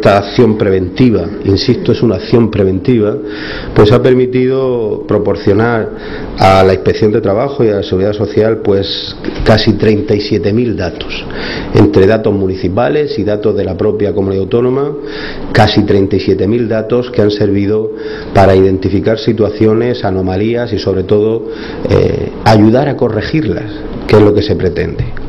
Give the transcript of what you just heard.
esta acción preventiva, insisto, es una acción preventiva, pues ha permitido proporcionar a la Inspección de Trabajo y a la Seguridad Social pues casi 37.000 datos, entre datos municipales y datos de la propia comunidad autónoma, casi 37.000 datos que han servido para identificar situaciones, anomalías y sobre todo ayudar a corregirlas, que es lo que se pretende.